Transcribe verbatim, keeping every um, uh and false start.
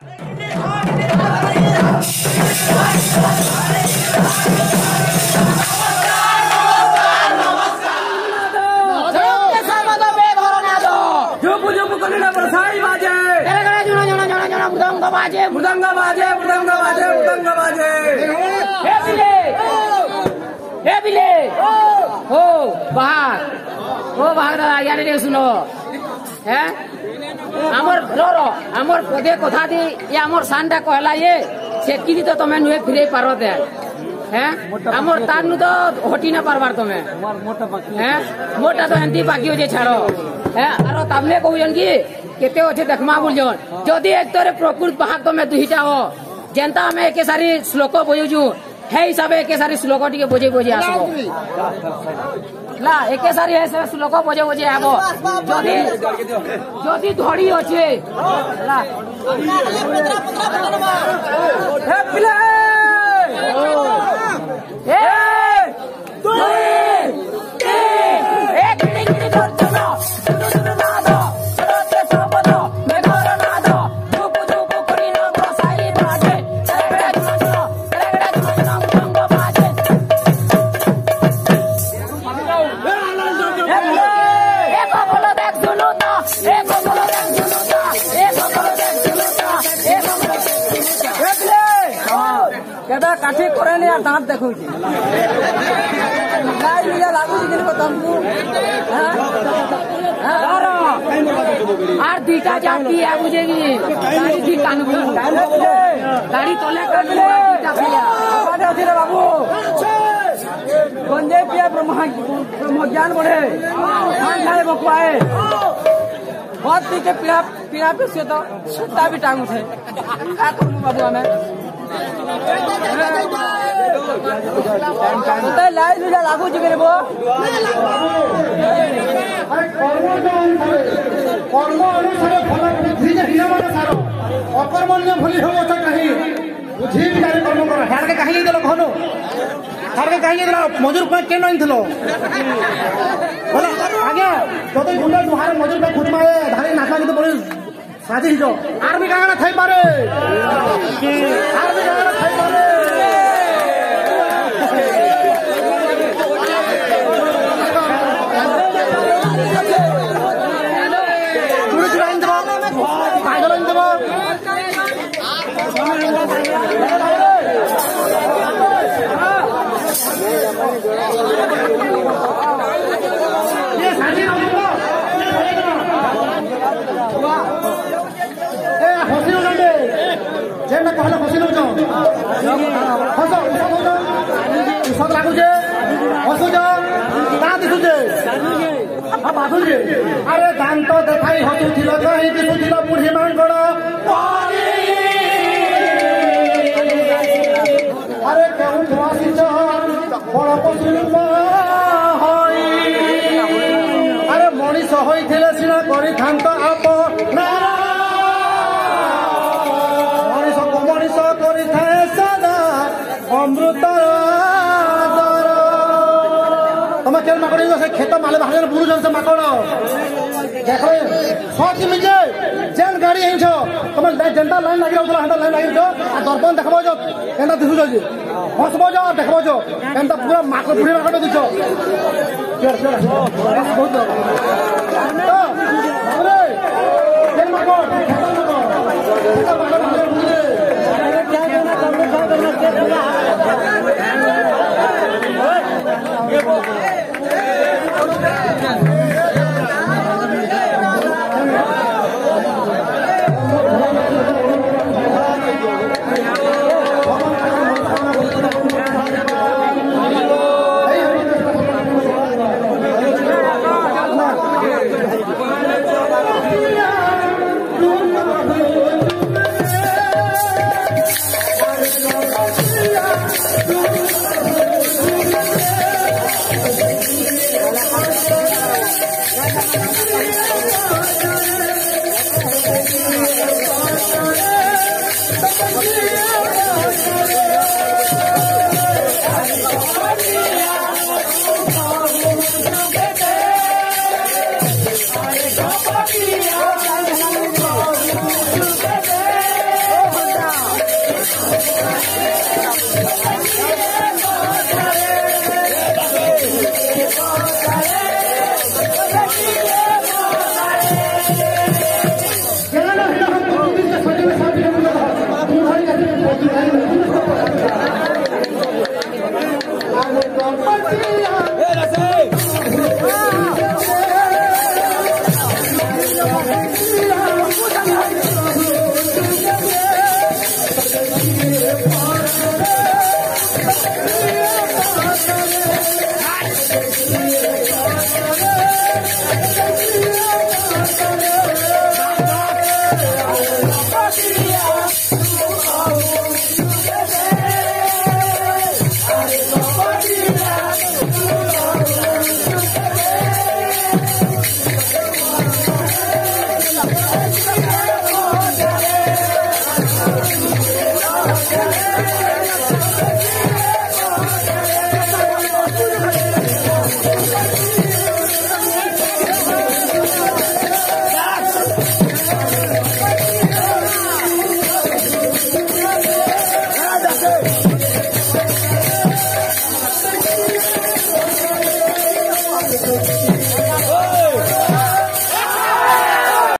मृदंग बाजे मृदंग बाजे मृदंग बाजे मृदंग बाजे हे बिले हे बिले हो बाहर हो बाहर यानी रे सुनो हैं हमर रो रो हमर पदे कथा दी ये हमर सांडा कहला ये से किदी तो तमे नुए फिरे पारो दे हैं हमर तानु तो हटी ना पारबार तमे हैं मोटा तो एंती बाकी हो जे छाड़ो हैं आरो तमने कहउजन की केते अच्छे देखमा बोलजन जदि एक तोरे प्रकृत भाग तमे दुहिटा हो जेंता हमें एके सारी श्लोक बोजुजु हे हिसाब एके सारी श्लोक टिके बोझे बोझे आसबो ला एके सारी हे श्लोक बोझे बोझे आबो जदि जदि धड़ी अच्छे ला हे पिले हे दुई तीन एक टिंग टिंग चलो काठी करे नहीं यार दांत देखो जी गाय लिया लागू जी को तुमको आर दीटा जाती है बुझेगी गाड़ी दी कानून गाड़ी तोले कर ले दीटा पिया बाटे अछि रे बाबू गंजे पिया ब्रह्म ब्रह्म ज्ञान बढ़े खान खाए बकवाए बहुत पी के पीड़ा पीड़ा पे से तो सुता भी टांग उठे का करूं बाबू हमें तो लाइट भी लागू जी करे वो कर्म अनुसार फल बुद्धि जे हिनमान सारो अकर्मण्य भली हो त कहि बुद्धि विचार कर्म कर हार के कहि देलो खनो हार के कहि देलो मजूर पे के नहीं थलो बोला आगे जदि गुंडा दुहार मजूर पे खुद मारे धारे नाका के तो बड़ी साजी जो आर्मी कांगना थाई पारे आर्मी कांगना थाई पारे जेना कहले हसी न जाओ हसो सब लागू जे हसो जा ना दिसु जे आ बाधु जे अरे दांत देखाई हसु थिलो कहि दिसु थिलो बुढ़ी मांगड़ अरे केउ वासी छ बड़ पसुल होई अरे मनीष होइथिले सिना करि थांत आप ना अमृत तुम केन माकड़ से खेत माले बाहर बुरु जन से माकड़ देख सच मिजे जेन गाड़ी हिंछ तुम जेनता लाइन लागी रहउतला हंता लाइन लागी जो आ दर्पण देखबो जो एंता दिसु जो हसबो जो देखबो जो एंता पूरा माकड़ बुढ़ी माकड़ दिसो केर केर बहुत तो अरे जेन माकड़ खेत माकड़ खेत माकड़ बुझे क्या करना करना करना Hey!